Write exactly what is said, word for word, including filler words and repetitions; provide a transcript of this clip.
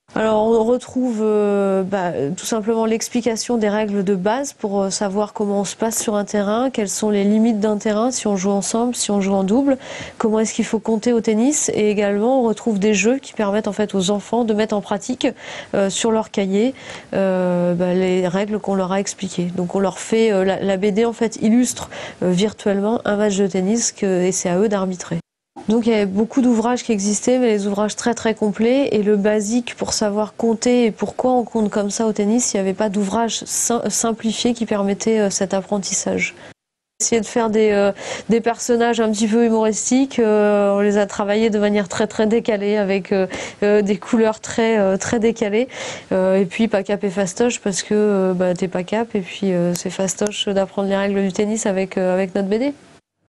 Alors on retrouve euh, bah, tout simplement l'explication des règles de base pour euh, savoir comment on se passe sur un terrain, quelles sont les limites d'un terrain, si on joue ensemble, si on joue en double, comment est-ce qu'il faut compter au tennis, et également on retrouve des jeux qui permettent en fait aux enfants de mettre en pratique euh, sur leur cahier euh, bah, les règles qu'on leur a expliquées. Donc on leur fait, euh, la, la B D en fait illustre euh, virtuellement un match de tennis que, et c'est à eux d'arbitrer. Donc il y avait beaucoup d'ouvrages qui existaient, mais les ouvrages très très complets, et le basique pour savoir compter et pourquoi on compte comme ça au tennis, il n'y avait pas d'ouvrage sim simplifié qui permettait euh, cet apprentissage. Essayer de faire des, euh, des personnages un petit peu humoristiques, euh, on les a travaillés de manière très très décalée, avec euh, euh, des couleurs très euh, très décalées, euh, et puis pas cap et fastoche parce que euh, bah, t'es pas cap, et puis euh, c'est fastoche d'apprendre les règles du tennis avec, euh, avec notre B D.